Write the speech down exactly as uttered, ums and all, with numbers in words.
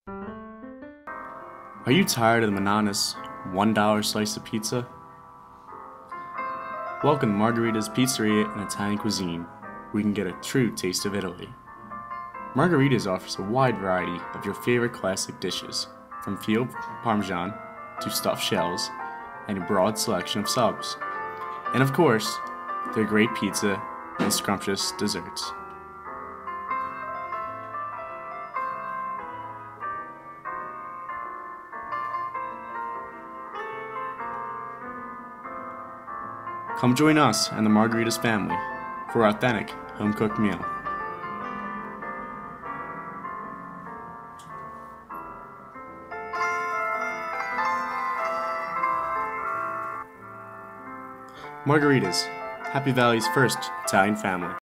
Are you tired of the monotonous one dollar slice of pizza? Welcome to Margarita's Pizzeria and Italian Cuisine, where you can get a true taste of Italy. Margarita's offers a wide variety of your favorite classic dishes, from field parmesan to stuffed shells and a broad selection of subs. And of course, their great pizza and scrumptious desserts. Come join us and the Margarita's family for an authentic home-cooked meal. Margarita's, Happy Valley's first Italian family.